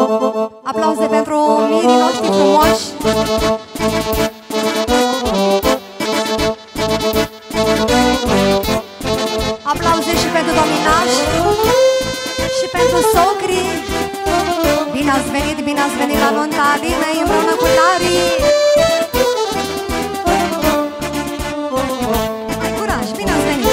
Aplauze pentru mirii noștri frumoși. Aplauze și pentru dominași și pentru socrii. Bine ați venit la nunta Alinei împreună cu Larii. Hai, curaj, bine ați venit!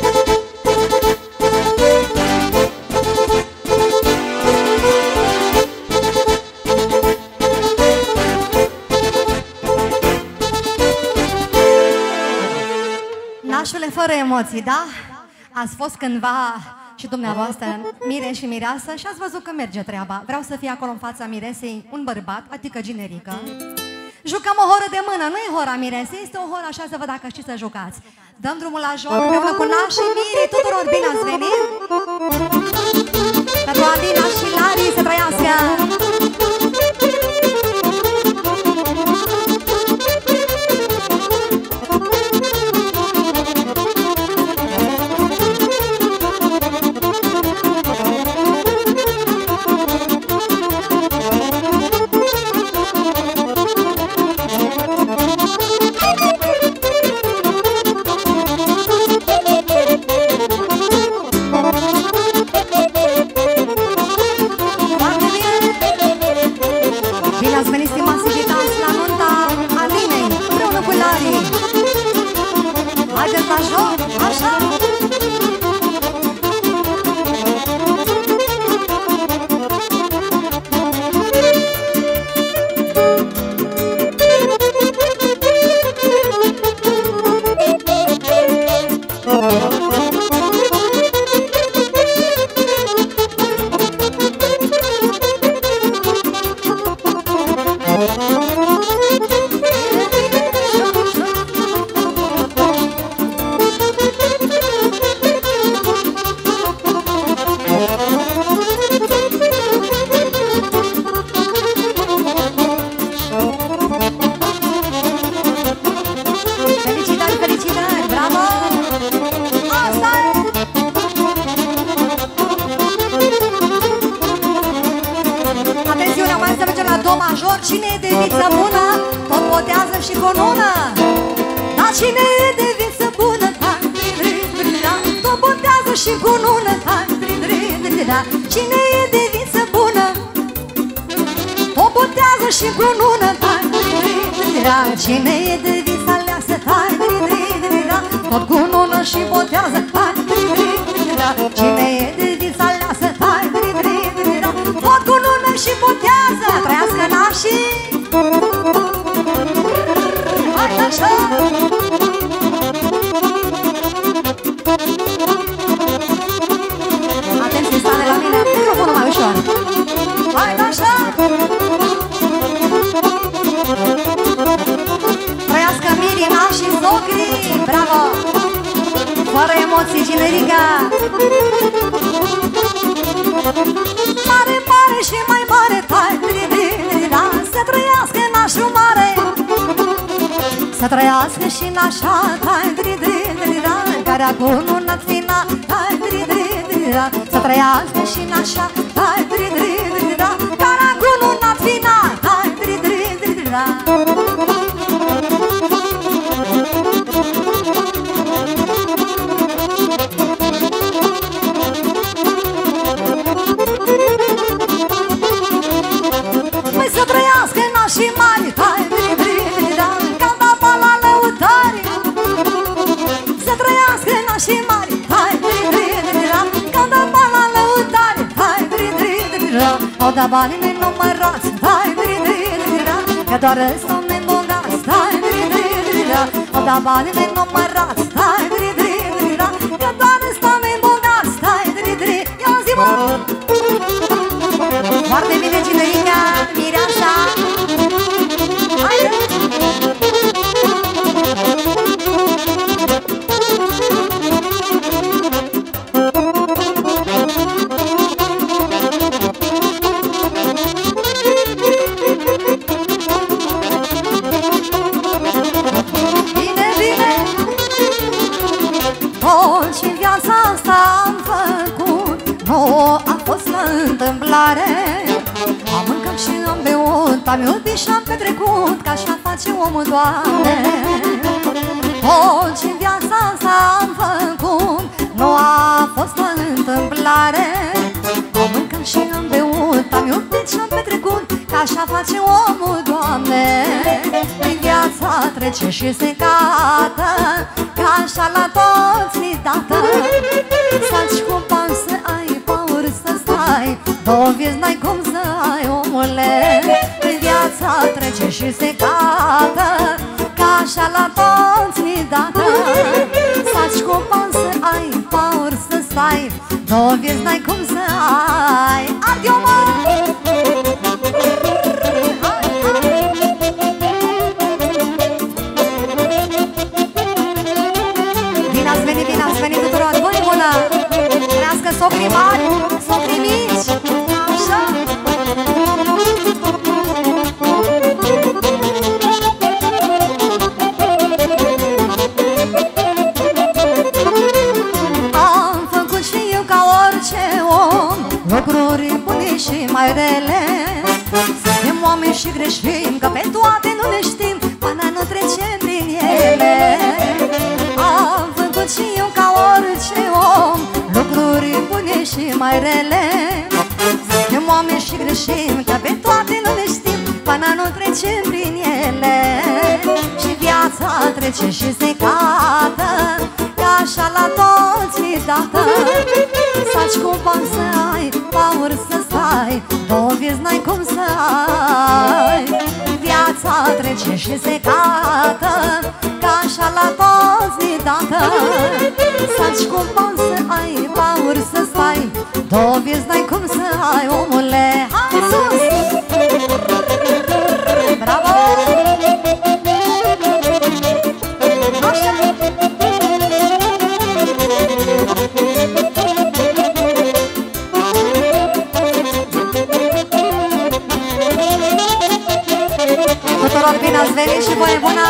Nașule fără emoții, da? Ați fost cândva și dumneavoastră mire și mireasă și ați văzut că merge treaba. Vreau să fie acolo în fața miresei un bărbat, adică generică. Jucăm o horă de mână, nu e hora miresei, este o horă așa, să văd dacă știți să jucați. Dăm drumul la joc împreună cu nașii mirii, tuturor bine ați venit! Pentru Alina și Larii să trăiască! Cine e de viță bună, tot botează și cu nună. Dar cine e de viță bună, tot botează și cu nună. Cine e de viță bună, tot botează și cu nună. Cine e de viță aleasă, tot cu nună și botează. Cine e de viță aleasă, tot cu nună și botează. Trăiască nașii! Hai așa! Atenție, stane la mine, microfonul mai ușor. Hai așa! Trăiască mirii, nașii, socrii! Bravo! Fără emoții, generica! Mare, mare și mai mare, să trăiască nașul mare, să trăiască și nașa, care a cununat fina, să trăiască și nașa, care a cununat fina. Să trăiască nașii mari, ca dapa la lăutare. Să trăiască nașii mari, ca dapa la lăutare. Au dat banii nenumărați, că doar ăsta ne bogați. Au dat banii nenumărați, că doar ăsta ne bogați. Ia zi-mă! Foarte bine, cinerica, mireasa. Haide! Bine, bine! Tot și viața asta am făcut, nu a fost la întâmplare. Am Am iubit și-am petrecut, că așa face omul, Doamne. Tot ce-n viața asta am făcut nu a fost o întâmplare. Am mâncat și am beut, am iubit și-am petrecut, că așa face omul, Doamne. Din viața trece și se cată, că așa la toți li dată. Să-ți cu bani să ai, paur să stai, două vieți n-ai cum să ai, omule. Din viața trece și se cată, că așa la toți li dată. Să-ți cu bani să ai, paur să stai, două vieți n-ai cum să ai. Adio, mă! Bine ați venit tuturor, voi bună! Trească socrii mari, socrii mici, așa! Am făcut și eu ca orice om lucruri bune și mai rele. Suntem oameni și greșim, că pe toate nu le știm, până nu trecem prin ele. Am făcut și eu ca orice om lucruri bune și mai rele. Suntem oameni și greșim, că pe toate nu le știm, până nu trecem prin ele. Și viața trece și se cată, că așa la toți li dată. Să-ți cu bani să ai, paur să stai, două vieți n-ai cum să ai. Viața trece și se cată, că așa la toți li dată. Să-ți cu bani să ai, paur să stai, două vieți n-ai cum să ai, omule. Hai sus! Bravo! Așa! Tuturor bine ați venit și voie bună!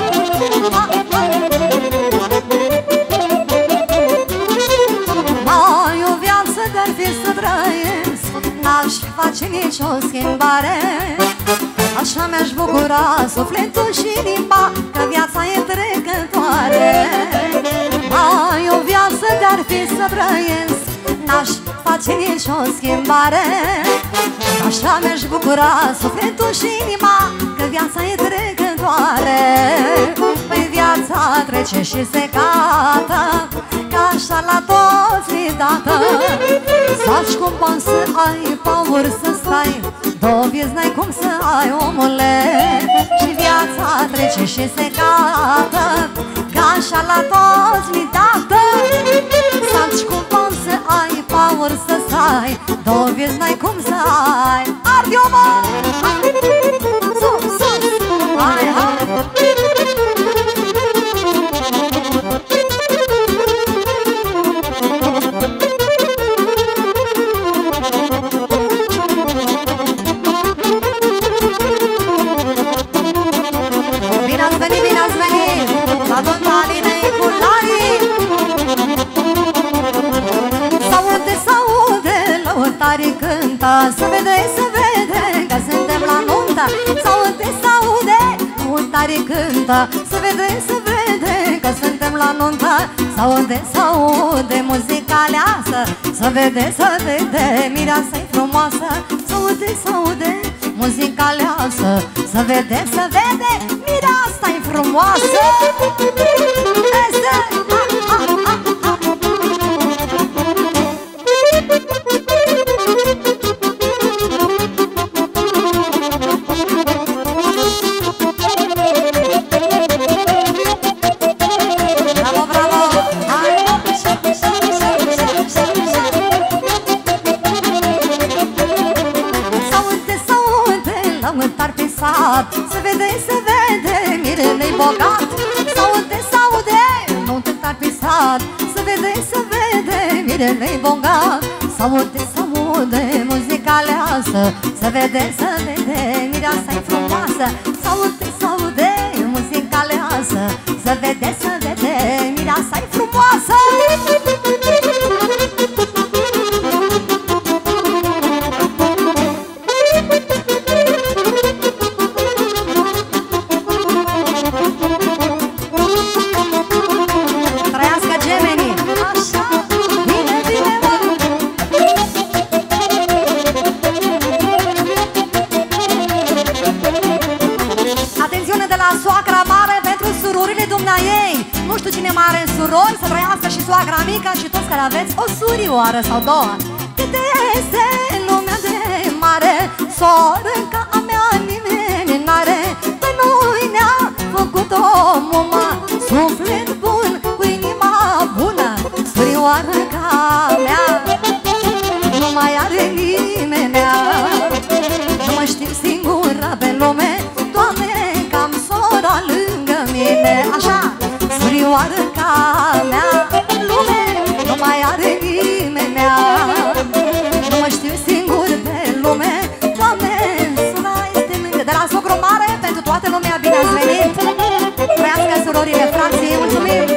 Mai o viață de-ar fi să trăiesc, n-aș face nicio schimbare. Așa mi-aș bucura sufletul și inima, că viața e trecătoare. Mai o viață de-ar fi să trăiesc, n-aș face nicio schimbare. Așa mi-aș bucura sufletul și inima, că viața e trecătoare. Păi viața trece și se cată, că așa la toți li dată. Să-ți cu bani să ai, paur să stai, două vieți n-ai cum să ai, omule. Și viața trece și se cată, că așa la toți li dată. Să-ți cu bani să ai, paur să stai, două vieți n-ai cum să ai. Adio, mă! Sus, sus! Hai, hai! Bine ați venit! La Dontalinei cu Lari! S-aude, lăutarii cântă, să vede, că suntem la nuntă. S-aude, lăutarii cântă, să vede, că suntem la nuntă. S-aude, muzica aleasă, să vede, mireasa-i frumoasă. S-aude, muzica aleasă, să vede, mireasa-i frumoasă. Să vede, mirele-i bogat. S-aude, nuntă-n-ar pe sat. Să vede, mirele-i bogat. S-aude, muzica aleasă, să vede, mireasa-i frumoasă. S-aude, muzica aleasă, să vede, mireasa-i frumoasă. știu cine mai are surori, să trăiască și soacra mică și toți care aveți o surioară sau două. Câte este lumea de mare, soră ca a mea nimeni n-are. Pe noi ne-a făcut omul mă, suflet bun cu inima bună. Surioară ca a mea nu mai are nimenea. Nu mă știu singură pe lume, Doamne, că am sora lângă mine. Așa, surioară ca a mea, lume nu mai are nimenea. Nu mă știu singur pe lume, Doamne, sora este lângă. De la socru mare, pentru toată lumea, bine ați venit. Trăiască surorile, frații, mulțumim.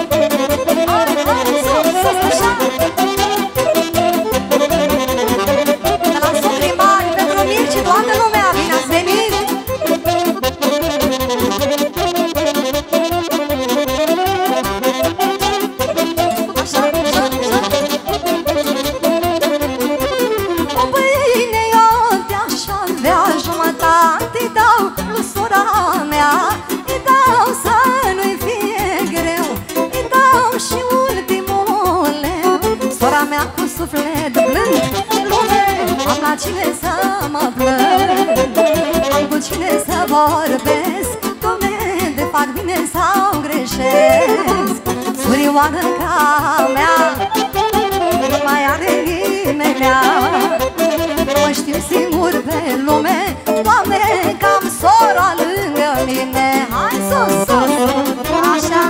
Sus, așa. De la socrii mari, pentru mici și toată lumea, bine ați venit. Așa, așa, așa. O pâine eu te-aș avea, jumătate dau lui sora mea. Îi dau să nu-i fie greu, îi dau și ultimul leu. Sora mea cu suflet blând, lume, am la cine să mă plâng. Am cu cine să vorbesc, Doamne, de fac bine sau greșesc. Surioară ca a mea nu mai are nimenea. Nu mă știu singur pe lume, Doamne, că am sora lângă mine. Hai sus, sus, așa.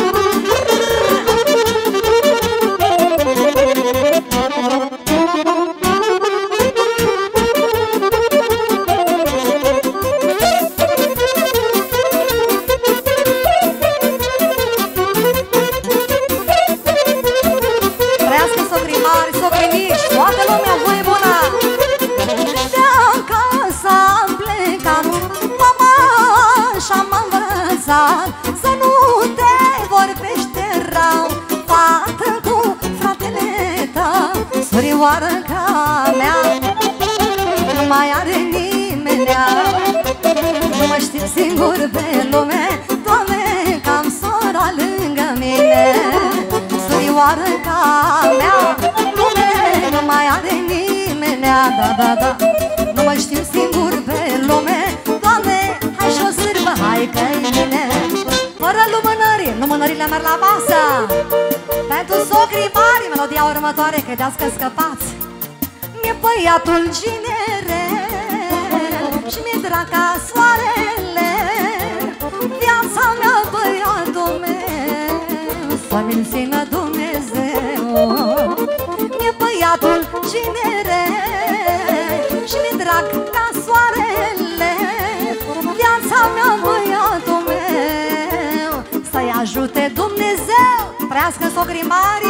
Trăiască socrii mari, socrii mici, toată lumea, voi bună! De acasă am plecat, mama așa m-a învățat, să nu te vorbește rău, fată cu fratele tău. Surioară ca a mea nu mai are nimenea. Nu mă știu singur pe lume, Doamne, că am sora lângă mine. Surioară ca a mea, lume nu mai are nimenea. Da, da, da, nu mă știu singur pe lume, Doamne, hai și o sârbă, hai că-i bine. Fără lumânări, lumânările merg la masă. Pentru socrii mari, melodia următoare, credeți că scăpați. Mi-e băiatul ginerel și mi-e drag ca soarele. Viața mea, băiatul meu, să mi-l țină Dumnezeu. Mi-e băiatul ginerel și mi-e drag ca soarele. Viața mea, băiatul meu, să-i ajute Dumnezeu. Trăiască socrii mari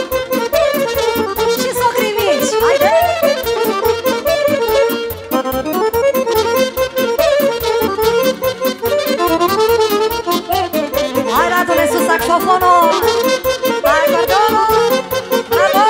și socrii mici. Haide! Hai, ratule, sus saxofonul! Hai, cordonul! Bravo!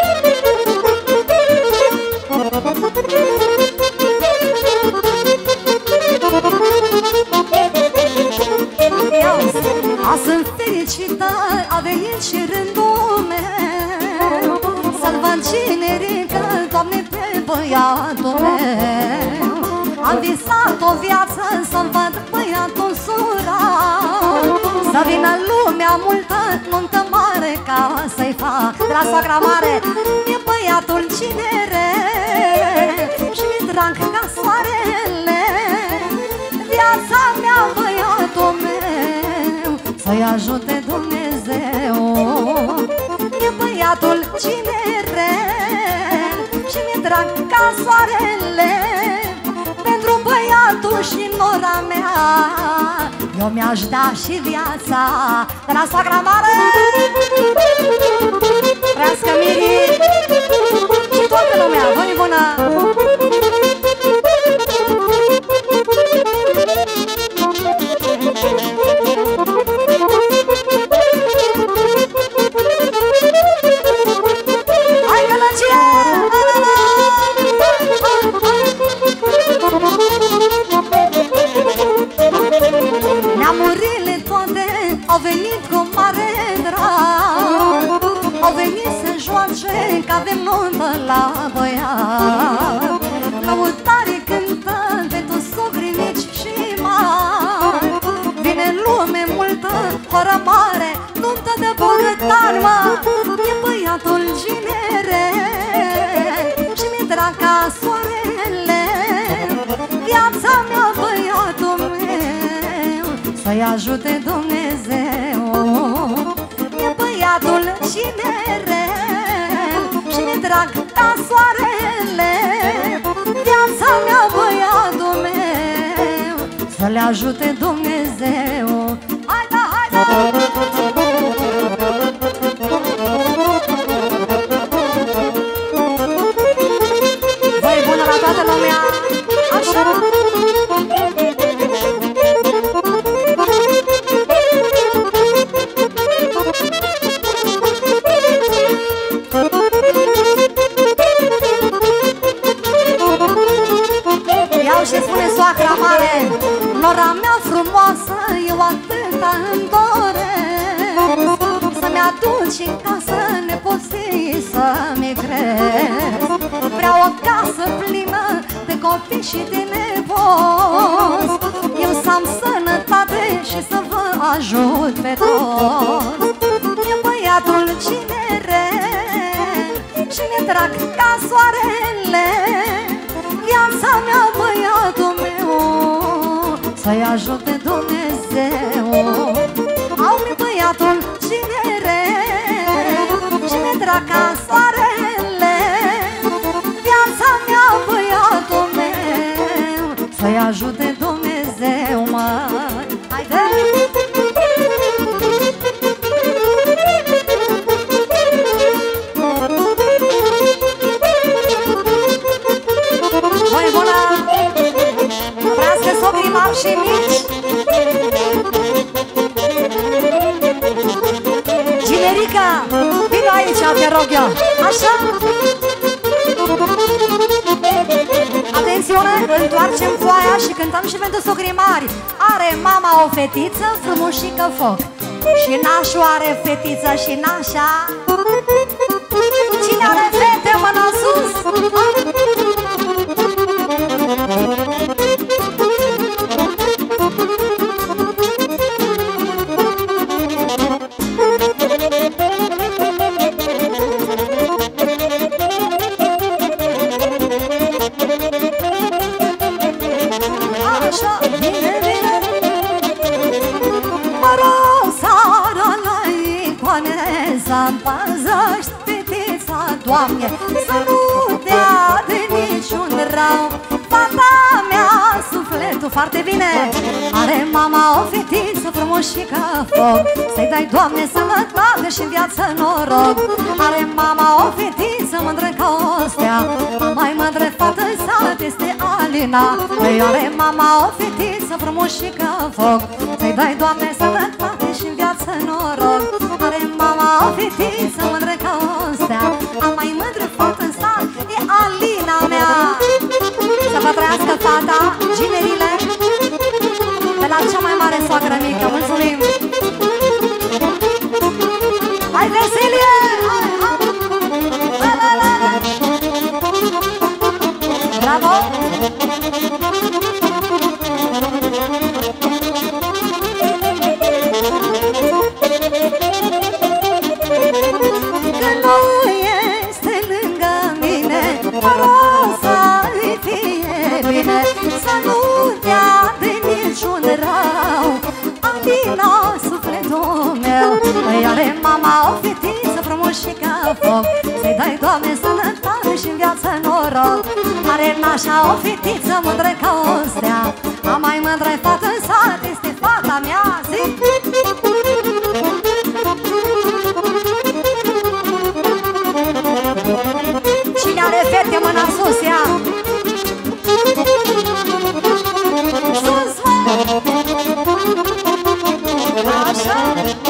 Azi sunt fericită, a venit și rândul meu, să-l văd cinerică, Doamne, pe băiatul meu. Am visat o viață să-mi văd băiatul surat, să vină lumea multă, nuntă mare, ca să-i fac. De la soacra mare, e băiatul cineret și mi-e drag ca soarele. Viața mea, băiatul meu, să-i ajute Dumnezeu. E băiatul cineret și mi-e drag ca soarele. Pentru băiatul și nora mea eu mi-aș da și viața. De la soacra mare, trăiască mirii și toată lumea, voi bună! Hai, gălăcie! Neamurile toate au venit cu mare să-i ajute Dumnezeu. E băiatul cinerel și mi-e drag ca soarele, viața mea, băiatul meu, să le ajute Dumnezeu. Hai da, hai da! Voi bună la toată lumea! Așa! Iau și spune soacra mare: nora mea frumoasă, eu atâta îmi doresc, să-mi aduci în casă nepoții să-mi cresc. Vreau o casă plină de copii și de nepoți, eu să am sănătate și să vă ajut pe toți. E băiatul cinerel și mi-e drag ca soarele, viața mea, băiatul meu, să-i ajute Dumnezeu. Au-mi băiatul cinerel și mi-e drag ca soarele, viața mea, băiatul meu, să-i ajute Dumnezeu, măi. Haide! Voi bună! Vrească socrii mari și mici! Ginerica, vino aici, te rog eu! Așa! Atențiune, întoarcem foaia și cântăm și pentru socrii mari. Are mama o fetiță frumușică foc, și nașul are fetiță și nașa. Cine are fete, mâna sus! Așa, bine, bine! Mă rog seara la icoane să-mi păzești fetița, Doamne, să nu dea de niciun rău fata mea sufletul. Foarte bine! Are mama o fetiță frumușică foc, să-i dai, Doamne, sănătate și în viață noroc. Are mama o fetiță mândră ca o stea, mai mândră fată sat este Alina. Are mama o fetiță frumușică foc, să-i dai, Doamne, sănătate și în viață noroc. Are mama o fetiță mândră ca o stea, a mai mândră fată în sat e Alina mea. Să vă trăiască fata, ginerile, de la cea mai mare soacră mică. Mulțumim! Hai, veselie! Hai, hai! La, la, la, la. Bravo! Că nu este lângă mine, mă rog să-i fie bine, să nu dea de niciun rău Alina, sufletul meu. Îi are mama o fetiță frumușică foc, să-i dai, Doamne, sănătate și în viață noroc. Are nașa o fetiță mândră ca o stea, a mai mândră fată în sat este fata mea. Zic! Cine are fete, mâna sus, ia! Sus, mă! Așa!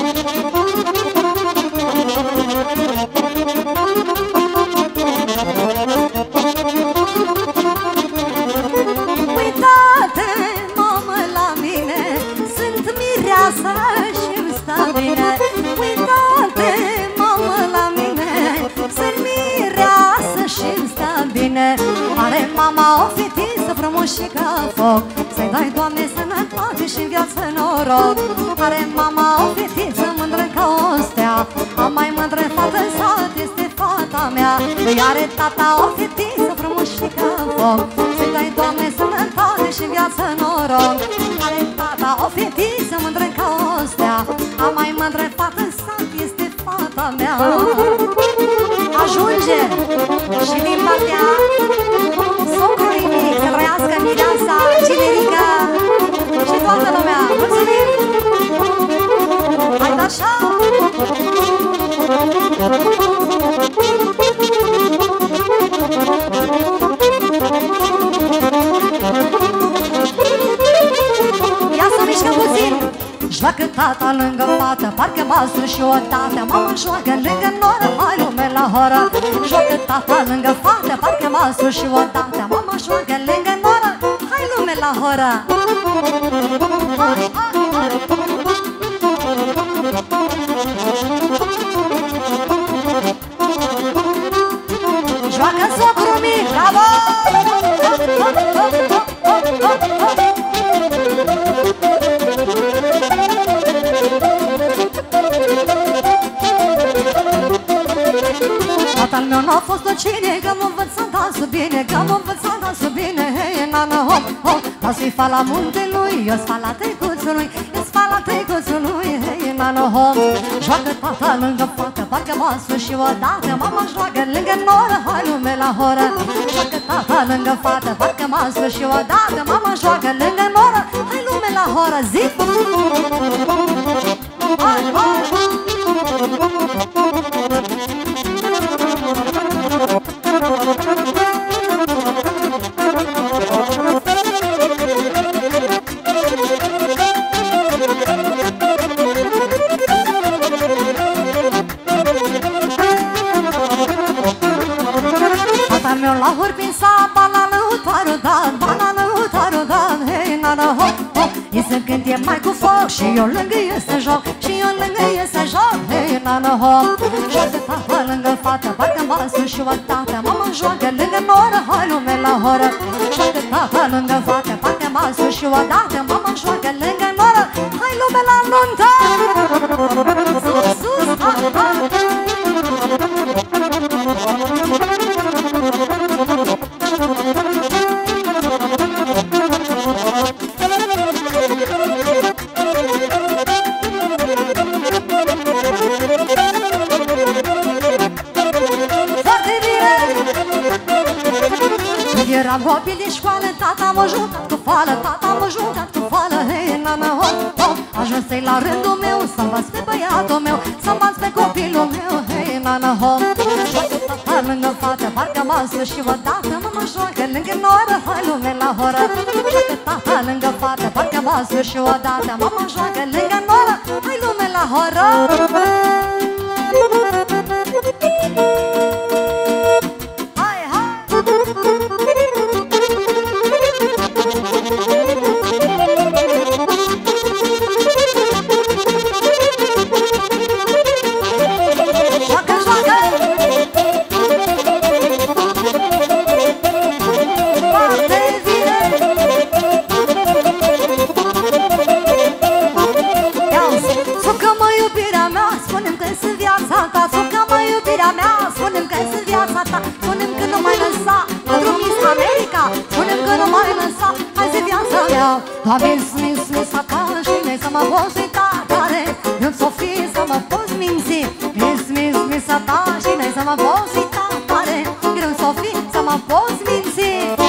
Uită-te, mamă, la mine, sunt mireasă și-mi stă bine. Uită-te, mamă, la mine, sunt mireasă și-mi stă bine. Are mama o fetiță frumușică foc, să-i dai, Doamne, sănătate și în viață noroc. Are mama o fetiță mândră ca o stea, a mai mândră fată în sat este fata mea. Îi are tata o fetiță frumușică foc, să-i dai, Doamne, sănătate ai și în viață noroc. Are tata o fetiță mândră ca o stea, a mai mândră fată în sat este fata mea. Ajunge și din partea socrului mic, să trăiască mireasa, generică și toată lumea. Mulțumim! Hai așa! Ia să mișcă puțin! Joacă tata lângă fată, parcă basul și o tată. Mama joacă lângă noră, hai lume la horă. Joacă tata lângă fată, parcă basul și o tată. Mama joacă lângă noră, hai lume la horă. Hai, hai, hai. Joacă socru mic, bravo! Tatăl meu n-a fost o cine, că m-a învățat dansul bine, că m-a învățat dansul bine. Hei, nana, hop, hop, dasul-i fa la muntelui, eu-s fa la tăicuțului, eu-s fa la tăicuțului. Hei, nana, hop, joacă tata lângă fată, parcă basul și odată. Mama joacă lângă noră, hai lume la horă. Joacă tata lângă fată, parcă basul și odată. Mama joacă lângă noră, hai lume la horă. Zi! Hai, hai! Tata meu la hurpin sa, bala lăutarul dat, bala lăutarul dat. Hei, nana, hop, hop, e să cânt e mai cu foc și eu lângă e să joc, și eu lângă e să joc. Hei, nana, hop, joacă tata lângă fată, parcă basul și o tată. Mama joacă lângă noră, hai lume la horă. Joacă tata lângă fată, parcă basul și o tată. Mama joacă lângă noră, hai lume la nuntă. Sus, sus, hai, hai. Eram copil de școală, tata m-a jucat cu fală, tata m-a jucat cu fală. Hei, nana, hop, hop, ajuns-i la rândul meu să învăț pe băiatul meu, să învăț pe copilul meu. Hei, nana, hop, joacă tata lângă fată, parcă masă și odată. Mama joacă lângă noră, hai lume la horă. Joacă tata lângă fată, parcă masă și odată. Mama joacă lângă noră, hai lume la horă. Hai, hai! Spune-mi că nu mai lăsa pentru Miss America. Spune-mi că nu mai lăsa, hai zi viața mea. La Miss ta și ne să mă poți uita tare. Eu s-o fi să mă poți minți. Miss ta și ne să mă poți uita tare. Eu s-o fi să mă poți minți.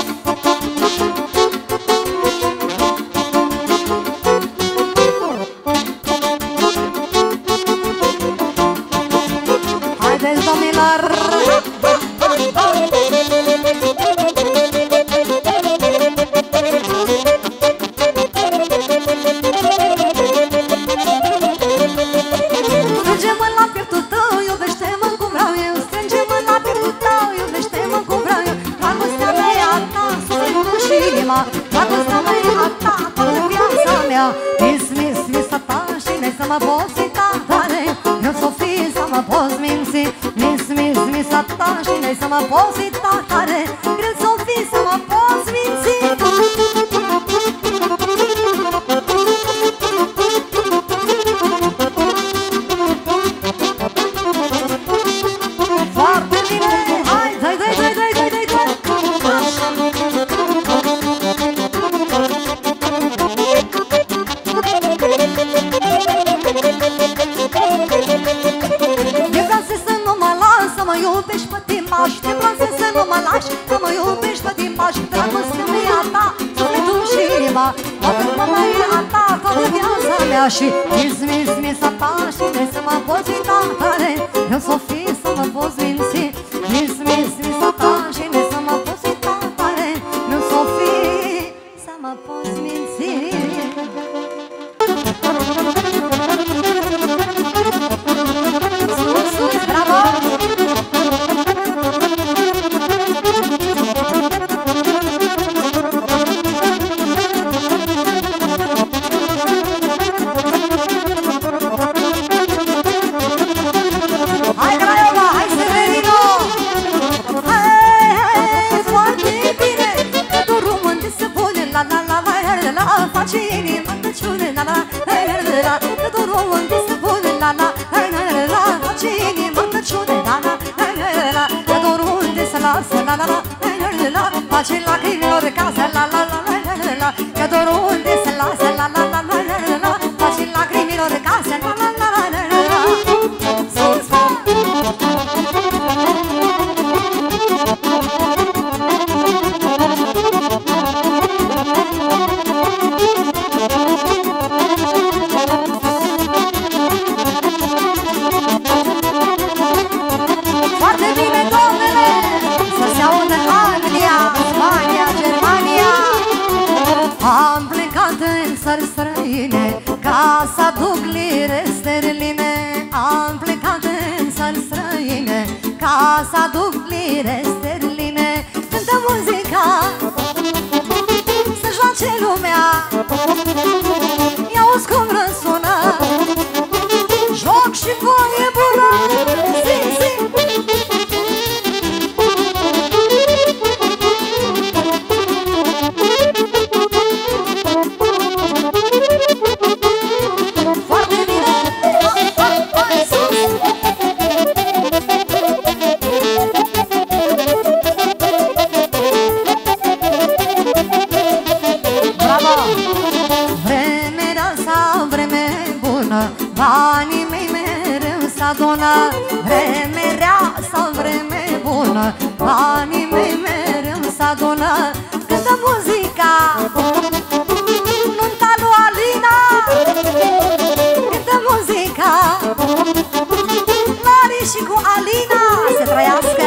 Haideți, domnilor! Strânge-mă la pieptul tău, iubește-mă cum vreau eu. Strânge-mă la pieptul tău, iubește-mă cum vreau eu. Dragostea mea e a ta, sufletul și inima. Dragostea mea e a ta, toată viața mea. Miss ta și ne să mă poți uita tare. Eu s-o fi să mă poți minți. Miss ta și ne să mă poți uita tare. Eu s-o fi să mă poți minți. Foarte bine! Hai, dai! Mama e a ta toată viața mea și mi-s a ta și vrei să mă poți uita tare. Eu s-o fi să mă poți minți. Mi-s a ta și vrei să mă poți uita tare. Eu s-o fi să mă poți minți. Sus, bravo! Hai Craiova, hai Severino! Hai, foarte bine! Că dorul unde se pune, la la la la la la, face inima tăciune, la la la la la. Că dorul unde se pune, la la la la la, face inima tăciune, la la la la la. Că dorul unde se lasă, la la la la la, face lacrimilor casă, la la la la la la. Că dorul unde se lasă, la la la la la la, face lacrimilor casă, la la la la la la. Sus, foarte bine, doamnele! Să se audă Anglia, Spania, Germania. Am plecat în țări străine ca să aduc lire sterline. Am plecat în țări străine ca să aduc lire sterline. Cântă muzica, să joace lumea, ia-uzi cum răsună, joc și voie bună. Zi, zi! Foarte bine! Hai, sus! Bravo! Vreme rea sau vreme bună, banii mei mereu s-adună. Vreme rea sau vreme bună, banii mei mereu s-adună. Cântă muzica, nunta lui Alina. Cântă muzica, Lari și cu Alina, să trăiască.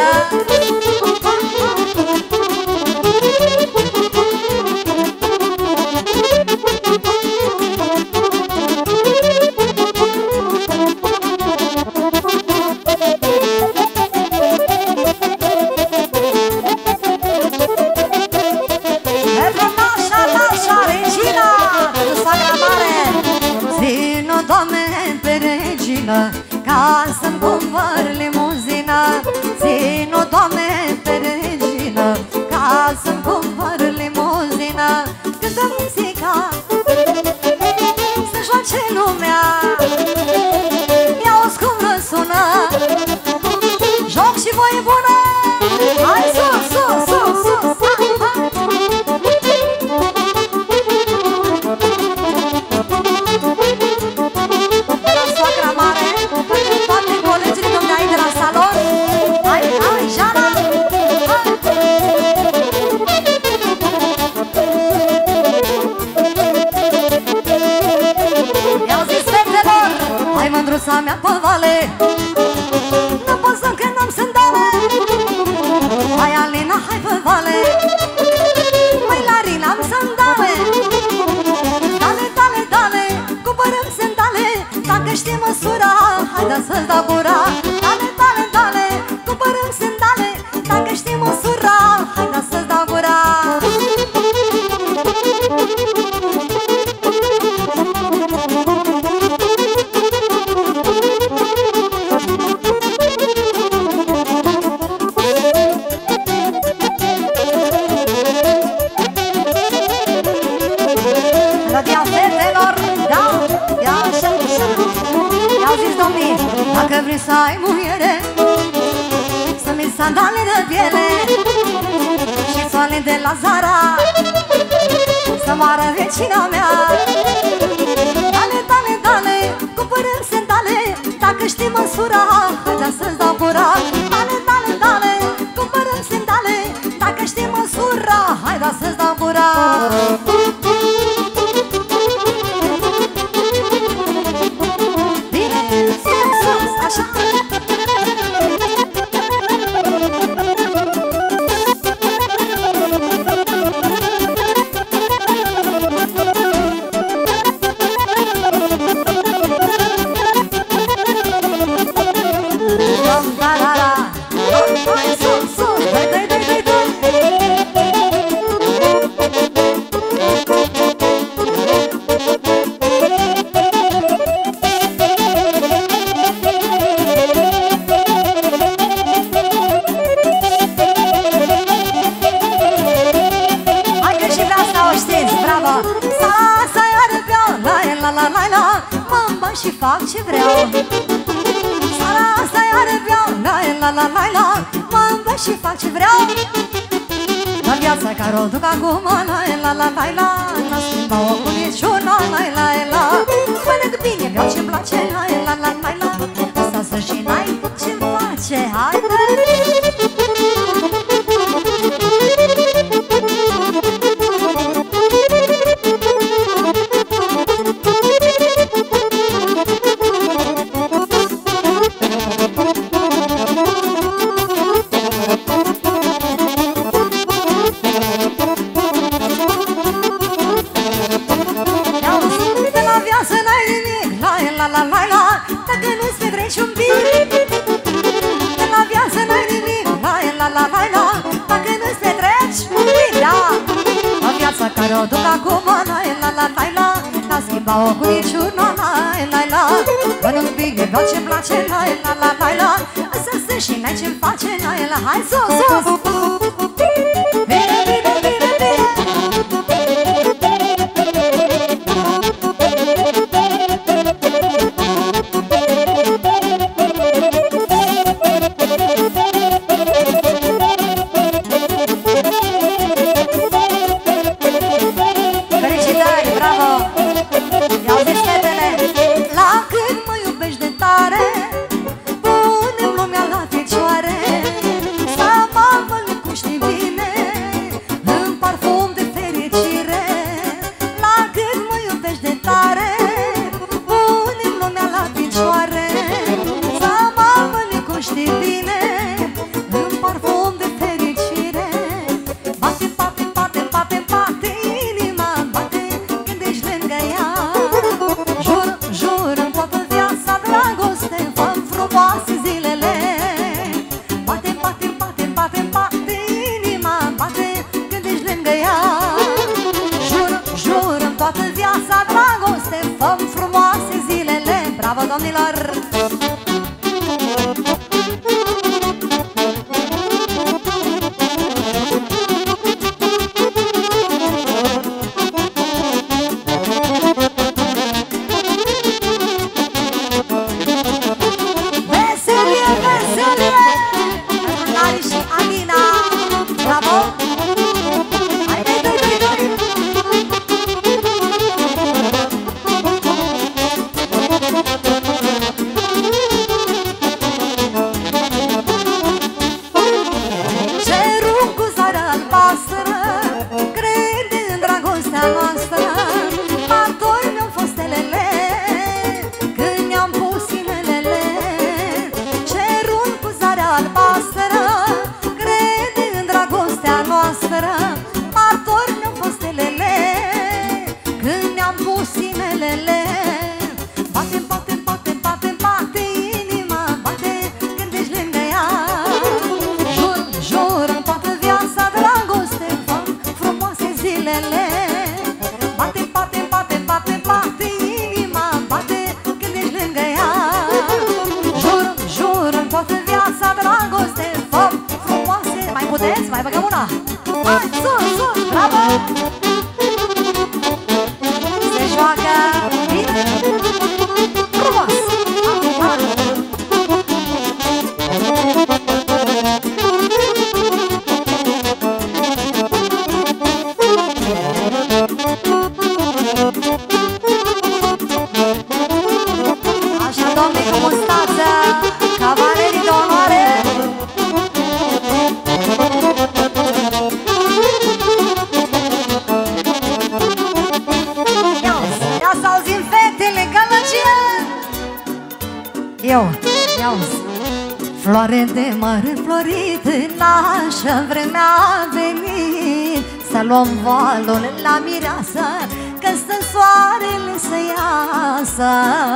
Ca să-mi cumpăr limuzină. Țin-o, Doamne, pe regină, ca să-mi cumpăr limuzină. Cântă muzica, să joace lumea, ia-uzi cum răsună, joc și voie bună. Hai sus, sus, sus, sus, hai, hai. Mândruța mea pe vale, nu pot să că n-am sândale. Hai Alina, hai pe vale, mai Larina am sândale. Dale, dale, dale, cumpărăm sândale, dacă știi măsura, hai da să-ți dau gura. Dale, dale, dale, cumpărăm sândale, dacă știi măsura, hai da să-ți dau gura. Dacă vrei să ai muiere, să-mi sandale de piele și soale de la Zara, să moară vecina mea. Dale, dale, dale, cumpărăm sandale, dacă știi măsura, hai să-ți dau gura. Dale, dale, dale, cumpărăm sandale, dacă știi măsura, hai să-ți dau gura. Să iară beau, la mă îmbăt și fac ce vreau. Să iară beau, la mă îmbăt și fac ce vreau. La viața care o duc acum, n-a schimbat-o cu niciuna, mănânc bine, beau ce-mi place, asta să și n-ai ce-mi face, haide! Dacă nu-ți petreci un pic, de la viață n-ai nimic, dacă nu-ți petreci un pic, da. La viața care o duc acum, n-a schimbat-o cu niciuna, mănânc bine, beau ce-mi place, să și n-ai ce-mi face, hai sus, sus! Bine, bine, bine, bine! Floare de mare înflorit, în așa vremea a venit. Să luăm valul la mireasă, că stă soarele să iasă.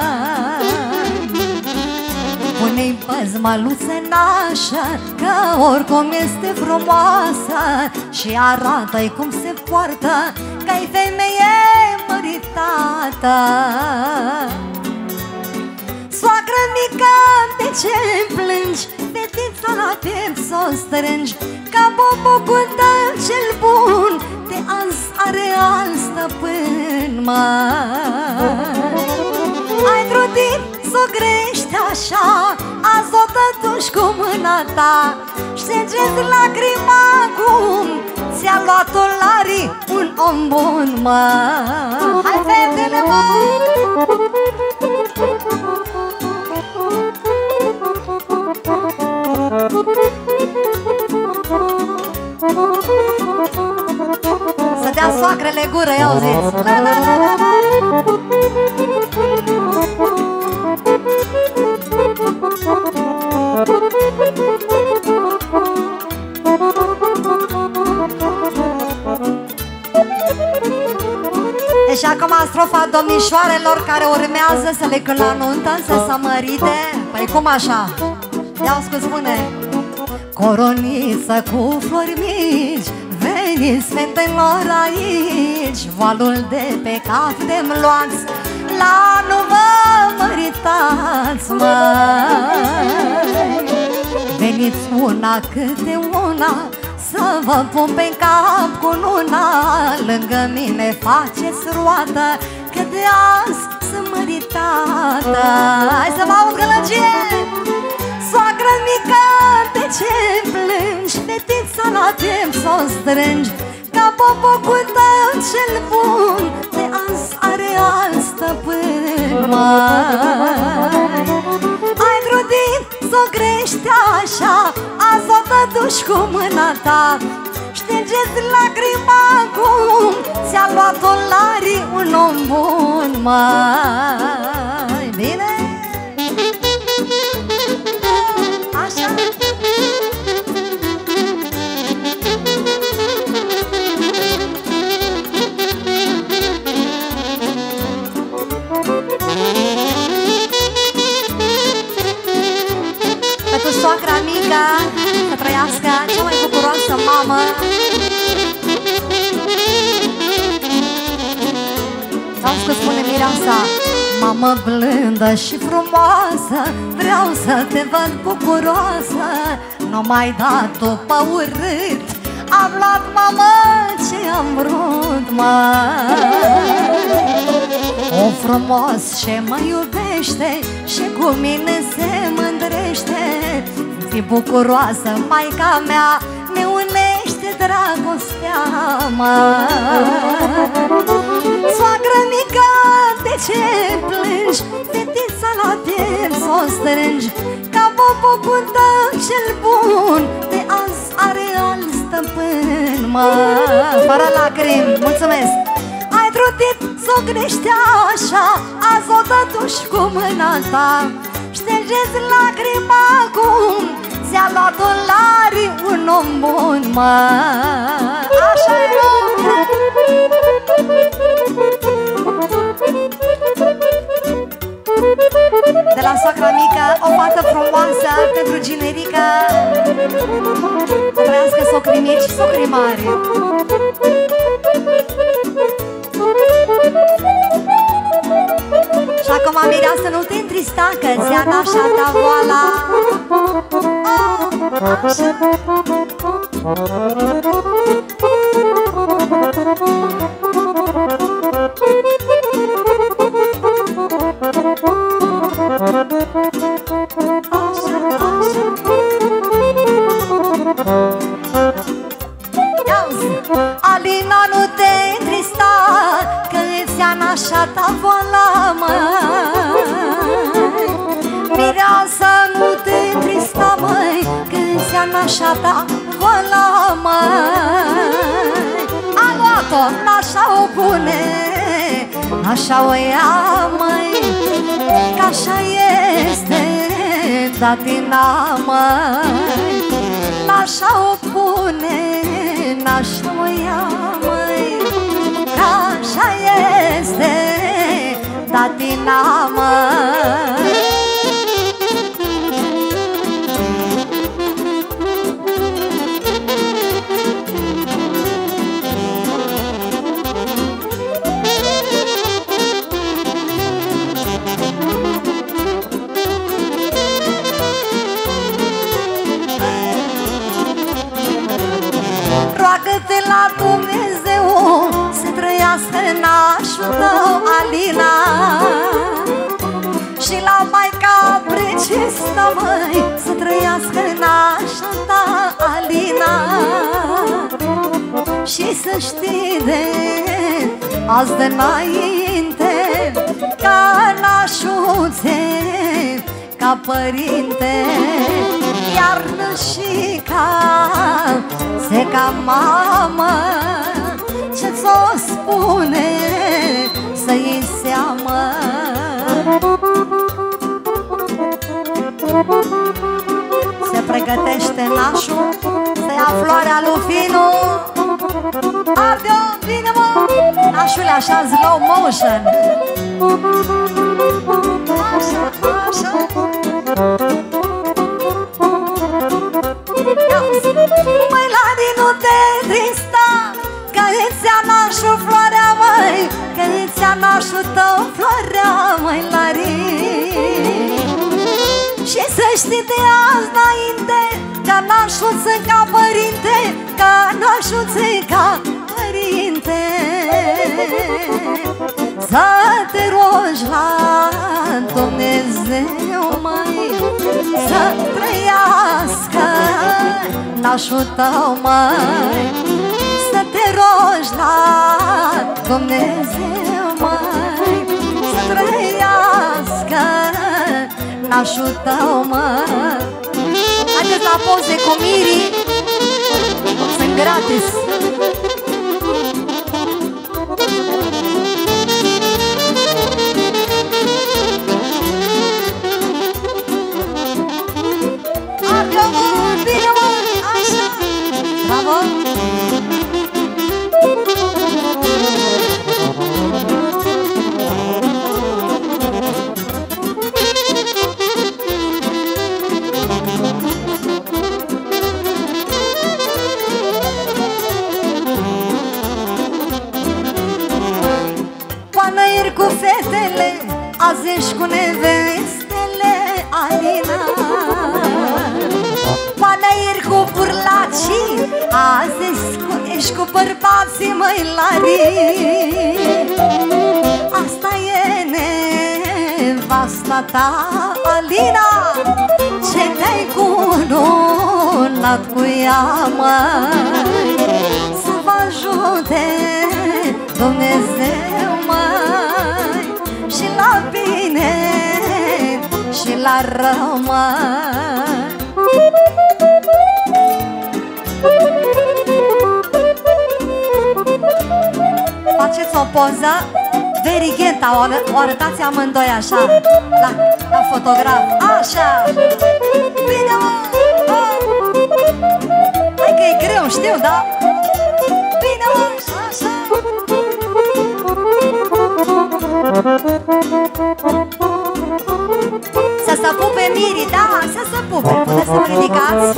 Pune-i păzmăluță nașă, că oricum este frumoasă, și arată-i cum se poartă, că-i femeie măritată. Soacră mică, de ce plângi? Fetița la piept s-o strângi, ca bobocul tău cel bun, de azi are alt stăpân, măi. Ai trudit s-o grești așa, azi o tătuși cu mâna ta. Ștergeți lacrima acum, ți-a luat-o Lari, un om bun, măi. Hai, fetele, măi! Să dea soacrele gură, i-auziți? La, la, la, la, la. Și acum strofa domnișoarelor care urmează să le cânt la nuntă, să se mărite. Păi cum așa? Ia-o spune. Coroniță cu flori mici, veniți fetelor aici. Voalul de pe cap de-mi luați, la nu vă măritați, măi. Veniți una câte una, să vă pun pe cap cu luna. Lângă mine faceți roată, că de azi sunt măritată. Hai să vă aud gălăgie! Soacră mică, de ce plângi? Fetița la timp s-o strângi, ca popocul tău cel bun, de azi are alt stăpân, măi. Ai trudit s-o crești așa, azi o tătuși cu mâna ta. Ștergeți lacrima acum, ți-a luat-o Lari, un om bun, măi. Bine? Așa? Pentru soacra mică, să trăiască cea mai bucuroasă mamă. Sau că spune mireasa: mamă blândă și frumoasă, vreau să te văd bucuroasă. Nu m-ai dat după urât, am luat, mamă, ce am vrut, măi. O frumos ce mă iubește și cu mine se mândrește. Fi bucuroasă, maica mea, ne unește dragostea, măi. Soacră mică, de ce plângi? Fetița la timp s-o strângi, ca popocul tău cel bun, de azi are alt stăpân, măi. Fără lacrimi, mulțumesc! Ai trudit s-o crește așa, azi o tătuși cu mâna ta. Ștergeți lacrima acum, ți-a luat-o Lari, un om bun, măi. Așa e, de la soacra mică, o fată frumoasă pentru Ginerica. Trăiască socrii mici și socrii mari. Și acum, mireasă, nu te întrista, că ți-a nașa ta voala. Așa. Alina, nu te întrista, că ți-a nașa ta voala, măi. Mireasă, nu te întrista, măi, că ți-a nașa ta voala, măi. A luat-o, nașa o pune, nașa o ia, măi, că așa este datina, măi. Nașa o pune, nașa o ia, măi, că așa este datina, măi. Roagă-te la Dumnezeu să trăiască trăiască nașul tău, Alina. Și la maica precistă, măi, să trăiască nașul ta, Alina. Și să știi de azi de înainte, ca nașuțe, ca părinte, iarnă și ca mamă, ce ți-o spune să iei seamă. Se pregătește nașul să ia floarea lui Finu. Arde-o, vine mă! Nașule, așa slow motion. Așa, așa. Măi, Ladi, nu te trista, că îți ia nașul floarea, măi, că îți ia nașul tău floarea, măi, Ladi. Și să știi de azi înainte, ca nașuță ca părinte, ca nașuță ca părinte. Să te rogi la Dumnezeu, măi, să trăiască nașul tău, măi. Să te rogi la Dumnezeu, măi, să trăiască nașul tău, măi. Haideți la poze cu Miri, sunt gratis. Bine, mă, așa, bravo. Panăieri cu fetele, azi ești cu nevestele, Alina. Panăieri cu burlacii, azi ești cu bărbații, măi, Lari. Asta e nevasta ta, Alina, ce te-ai cununat cu ea, măi. Să vă ajute Dumnezeu, măi, și la bine și la rău, măi. Faceți o poză verigheta, o arătați amândoi așa, la fotograf, așa. Bine, mă! Hai că e greu, știu, da? Bine, mă, așa. Să se pupe Miri, da, să se pupe. Puteți să vă ridicați?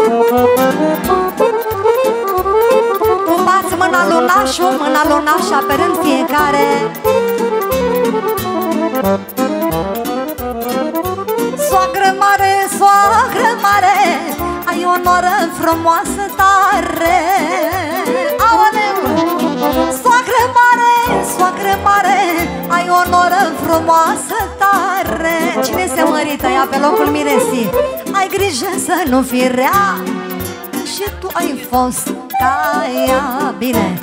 Pupați mâna lui nașu, mâna lui nașa, pe rând fiecare. Soacră mare, soacră mare, ai o noră frumoasă tare. Aoleu! Soacră mare, soacră mare, ai o noră frumoasă tare. Cine se mărită? Ia pe locul miresii. Ai grijă să nu fii rea, și tu ai fost ca ea. Bine!